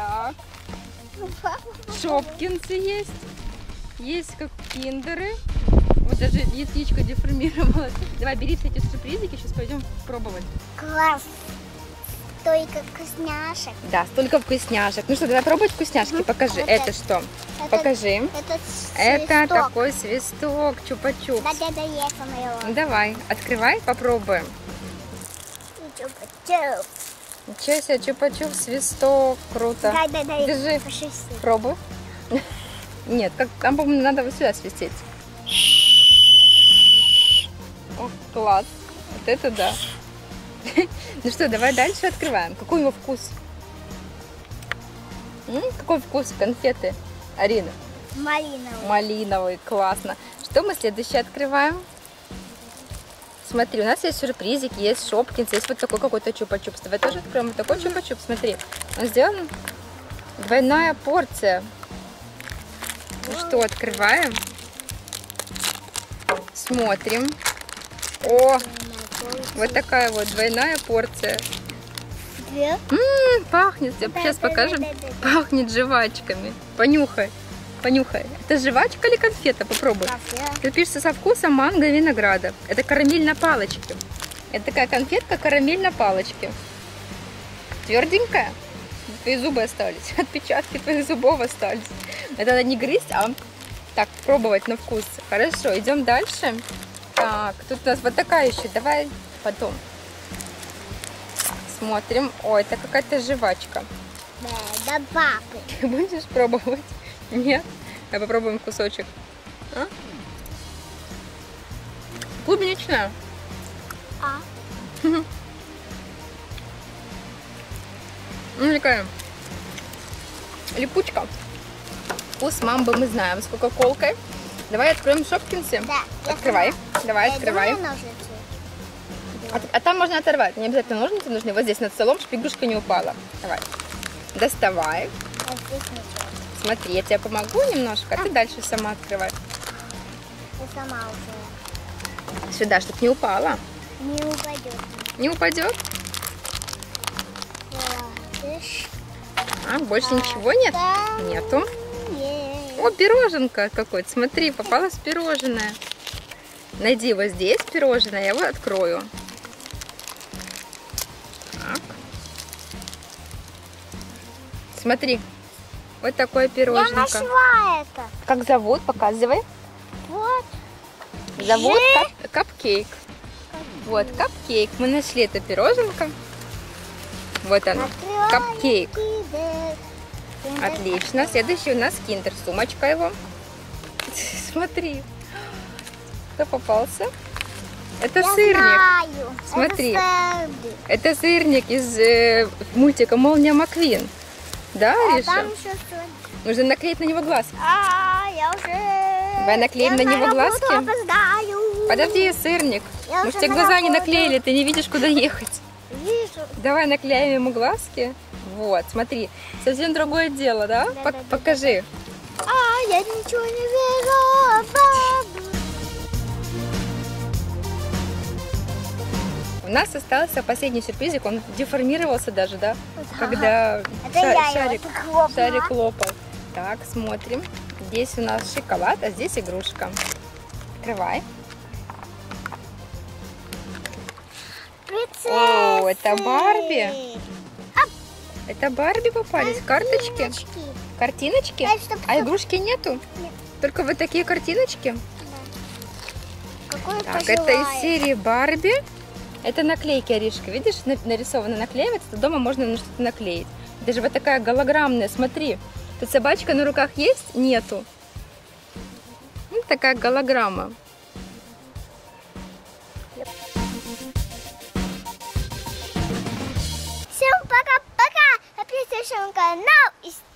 Так. Шопкинсы есть. Есть как киндеры. Вот даже яичко деформировалось. Давай, бери все эти сюрпризики, сейчас пойдем пробовать. Класс. Столько вкусняшек. Да, столько вкусняшек. Ну что, давай пробовать вкусняшки. Покажи. Это что? Покажи. Это такой свисток, чупа-чупс. Да, я самая. Давай, открывай, попробуем. Чупа-чупс. Ничего себе, чупа-чупс, свисток, круто. Дай. Держи, пробуй. Нет, там, по-моему, надо вот сюда свистеть. О, класс. Вот это да. Ну что, давай дальше открываем. Какой у него вкус? Какой вкус конфеты, Арина? Малиновый. Малиновый, классно. Что мы следующее открываем? Смотри, у нас есть сюрпризики, есть шопкинс, есть вот такой какой-то чупа-чупс. Давай тоже откроем вот такой чупа-чупс. Смотри, он сделан двойная порция. Ну что, открываем. Смотрим. О, вот такая вот двойная порция. Пахнет, сейчас покажем. Пахнет жвачками. Понюхай. Понюхай. Это жвачка или конфета? Попробуй. Это пишется со вкусом манго и винограда. Это карамель на палочке. Это такая конфетка карамель на палочке. Тверденькая. Твои зубы остались. Отпечатки твоих зубов остались. Это надо не грызть, а так пробовать на вкус. Хорошо, идем дальше. Так, тут у нас вот такая еще. Давай потом. Смотрим. Ой, это какая-то жвачка. Да, папы. Ты будешь пробовать? Нет? Давай попробуем кусочек. А? Клубничная. Ну, такая липучка. Вкус мамбы мы знаем с кока-колкой. Давай откроем шопкинсы. Да. Открывай. Давай, открывай. А там можно оторвать. Не обязательно ножницы нужны. Вот здесь над столом, чтобы игрушка не упала. Давай. Доставай. Смотри, я тебе помогу немножко, а ты дальше сама открывай. Я сама уже. Сюда, чтобы не упала. Не упадет. Не упадет? А, больше ничего нет? Нету. О, пироженка какой-то. Смотри, попалось пирожное. Найди его здесь, пирожное, я его открою. Так. Смотри. Вот такое пироженка. Я нашла это. Как зовут? Показывай. Вот. Зовут капкейк. Вот, капкейк. Мы нашли это пироженка. Вот оно. Капкейк. Отлично. Следующий у нас киндер. Сумочка его. Смотри. Кто попался? Это сырник. Знаю. Смотри. Это сырник из мультика «Молния Маквин». Да, Ариша? Нужно наклеить на него глазки. Я уже... Давай наклеим на него глазки. Опоздаю. Подожди, сырник. Мы же тебе глаза не наклеили, ты не видишь, куда ехать. Вижу. Давай наклеим ему глазки. Вот, смотри, совсем другое дело, да? Покажи. Я ничего не вижу. У нас остался последний сюрпризик, он деформировался даже, да? Когда шарик лопал. Так, смотрим. Здесь у нас шоколад, а здесь игрушка. Открывай. О, это Барби. Это Барби попались. Карточки. Картиночки? А игрушки нету? Нет. Только вот такие картиночки? Какой так, это из серии Барби. Это наклейки, Аришка. Видишь, нарисовано наклеивается, то дома можно на что-то наклеить. Даже вот такая голограммная, смотри. Тут собачка на руках есть? Нету. Вот такая голограмма. Всем пока-пока! Подписывайтесь на канал и